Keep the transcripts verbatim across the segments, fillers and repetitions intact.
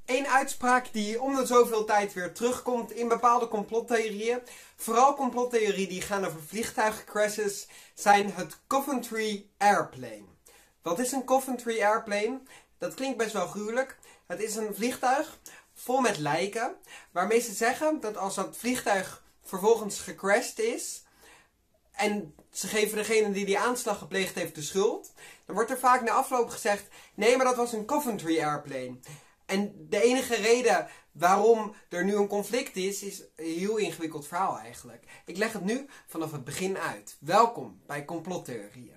Een uitspraak die om de zoveel tijd weer terugkomt in bepaalde complottheorieën, vooral complottheorieën die gaan over vliegtuigcrashes, zijn het Coventry Airplane. Wat is een Coventry Airplane? Dat klinkt best wel gruwelijk. Het is een vliegtuig vol met lijken, waarmee ze zeggen dat als dat vliegtuig vervolgens gecrashed is, en ze geven degene die die aanslag gepleegd heeft de schuld, dan wordt er vaak na afloop gezegd, nee, maar dat was een Coventry Airplane. En de enige reden waarom er nu een conflict is, is een heel ingewikkeld verhaal eigenlijk. Ik leg het nu vanaf het begin uit. Welkom bij Complottheorieën.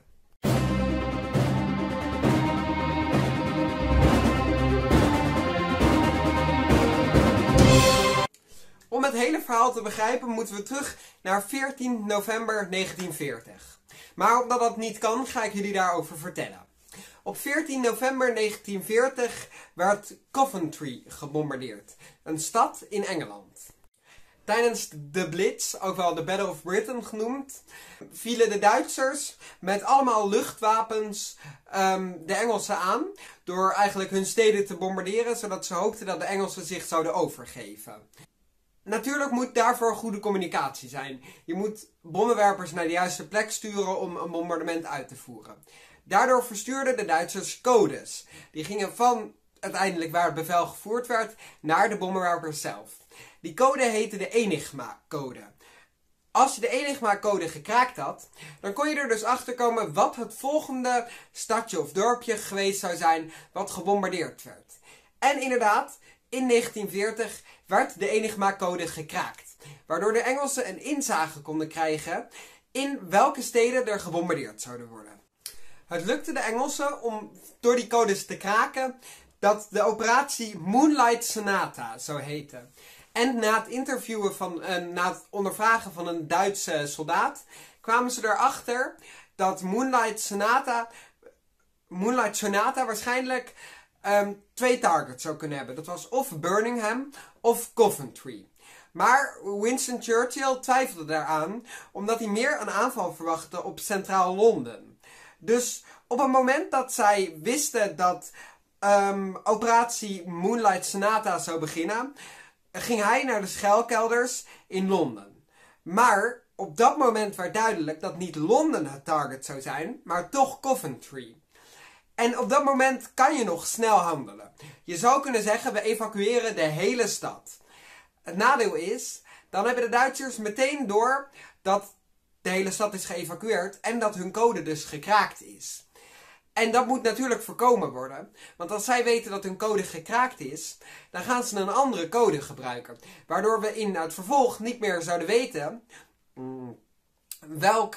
Om het hele verhaal te begrijpen moeten we terug naar veertien november negentien veertig. Maar omdat dat niet kan, ga ik jullie daarover vertellen. Op veertien november negentien veertig werd Coventry gebombardeerd, een stad in Engeland. Tijdens de Blitz, ook wel de Battle of Britain genoemd, vielen de Duitsers met allemaal luchtwapens um, de Engelsen aan, door eigenlijk hun steden te bombarderen, zodat ze hoopten dat de Engelsen zich zouden overgeven. Natuurlijk moet daarvoor goede communicatie zijn. Je moet bommenwerpers naar de juiste plek sturen om een bombardement uit te voeren. Daardoor verstuurden de Duitsers codes. Die gingen van uiteindelijk waar het bevel gevoerd werd naar de bommenwerpers zelf. Die code heette de Enigma-code. Als je de Enigma-code gekraakt had, dan kon je er dus achter komen wat het volgende stadje of dorpje geweest zou zijn wat gebombardeerd werd. En inderdaad, in negentien veertig werd de Enigma-code gekraakt, waardoor de Engelsen een inzage konden krijgen in welke steden er gebombardeerd zouden worden. Het lukte de Engelsen om door die codes te kraken dat de operatie Moonlight Sonata zou heten. En na het interviewen van, uh, na het ondervragen van een Duitse soldaat kwamen ze erachter dat Moonlight Sonata, Moonlight Sonata waarschijnlijk um, twee targets zou kunnen hebben. Dat was of Birmingham of Coventry. Maar Winston Churchill twijfelde daaraan, omdat hij meer een aanval verwachtte op centraal Londen. Dus op het moment dat zij wisten dat um, operatie Moonlight Sonata zou beginnen, ging hij naar de schuilkelders in Londen. Maar op dat moment werd duidelijk dat niet Londen het target zou zijn, maar toch Coventry. En op dat moment kan je nog snel handelen. Je zou kunnen zeggen, we evacueren de hele stad. Het nadeel is, dan hebben de Duitsers meteen door dat de hele stad is geëvacueerd en dat hun code dus gekraakt is. En dat moet natuurlijk voorkomen worden, want als zij weten dat hun code gekraakt is, dan gaan ze een andere code gebruiken. Waardoor we in het vervolg niet meer zouden weten mm, welk...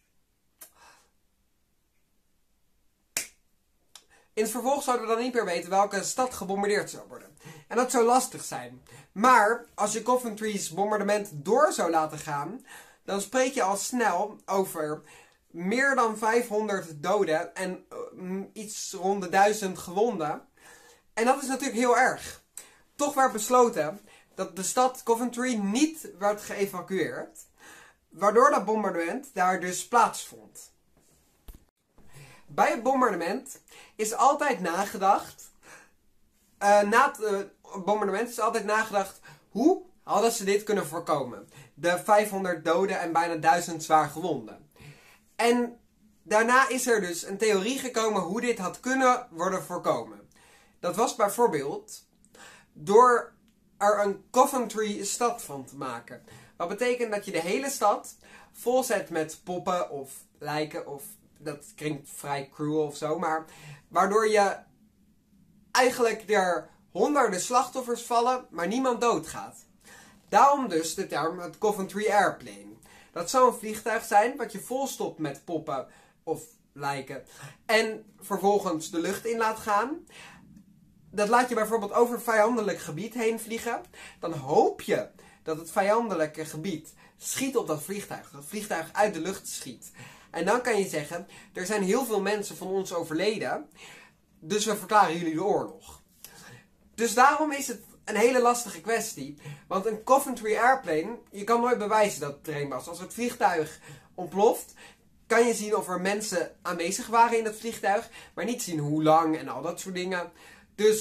In het vervolg zouden we dan niet meer weten welke stad gebombardeerd zou worden. En dat zou lastig zijn. Maar als je Coventry's bombardement door zou laten gaan, dan spreek je al snel over meer dan vijfhonderd doden en uh, iets rond de duizend gewonden. En dat is natuurlijk heel erg. Toch werd besloten dat de stad Coventry niet werd geëvacueerd, waardoor dat bombardement daar dus plaatsvond. Bij het bombardement is altijd nagedacht, uh, na het uh, bombardement is altijd nagedacht, hoe hadden ze dit kunnen voorkomen? De vijfhonderd doden en bijna duizend zwaar gewonden. En daarna is er dus een theorie gekomen hoe dit had kunnen worden voorkomen. Dat was bijvoorbeeld door er een Coventry stad van te maken. Wat betekent dat je de hele stad vol zet met poppen of lijken of... Dat klinkt vrij cruel of zo, maar waardoor je eigenlijk er honderden slachtoffers vallen, maar niemand doodgaat. Daarom dus de term het Coventry Airplane. Dat zou een vliegtuig zijn wat je volstopt met poppen of lijken en vervolgens de lucht in laat gaan. Dat laat je bijvoorbeeld over een vijandelijk gebied heen vliegen. Dan hoop je dat het vijandelijke gebied schiet op dat vliegtuig. Dat het vliegtuig uit de lucht schiet. En dan kan je zeggen, er zijn heel veel mensen van ons overleden, dus we verklaren jullie de oorlog. Dus daarom is het een hele lastige kwestie. Want een Coventry Airplane, je kan nooit bewijzen dat het er een was. Als het vliegtuig ontploft, kan je zien of er mensen aanwezig waren in het vliegtuig, maar niet zien hoe lang en al dat soort dingen. Dus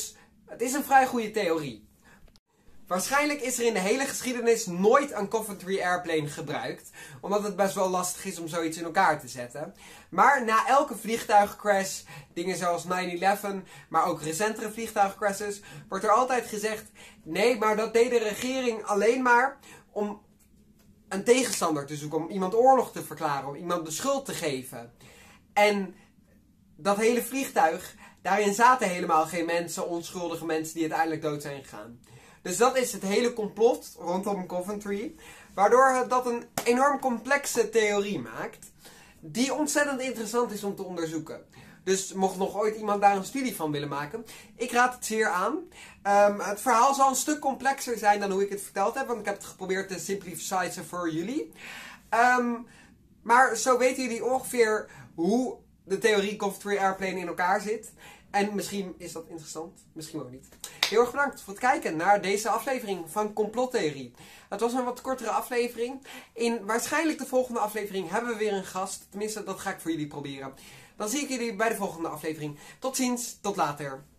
Het is een vrij goede theorie. Waarschijnlijk is er in de hele geschiedenis nooit een Coventry Airplane gebruikt, omdat het best wel lastig is om zoiets in elkaar te zetten. Maar na elke vliegtuigcrash, dingen zoals nine eleven, maar ook recentere vliegtuigcrashes, wordt er altijd gezegd, nee, maar dat deed de regering alleen maar om een tegenstander te zoeken, om iemand oorlog te verklaren, om iemand de schuld te geven. En dat hele vliegtuig, daarin zaten helemaal geen mensen, onschuldige mensen die uiteindelijk dood zijn gegaan. Dus dat is het hele complot rondom Coventry, waardoor dat een enorm complexe theorie maakt, die ontzettend interessant is om te onderzoeken. Dus mocht nog ooit iemand daar een studie van willen maken, ik raad het zeer aan. Um, het verhaal zal een stuk complexer zijn dan hoe ik het verteld heb, want ik heb het geprobeerd te simplifieren voor jullie. Um, maar zo weten jullie ongeveer hoe de theorie Coventry Airplane in elkaar zit. En misschien is dat interessant, misschien ook niet. Heel erg bedankt voor het kijken naar deze aflevering van Complottheorie. Het was een wat kortere aflevering. In waarschijnlijk de volgende aflevering hebben we weer een gast. Tenminste, dat ga ik voor jullie proberen. Dan zie ik jullie bij de volgende aflevering. Tot ziens, tot later.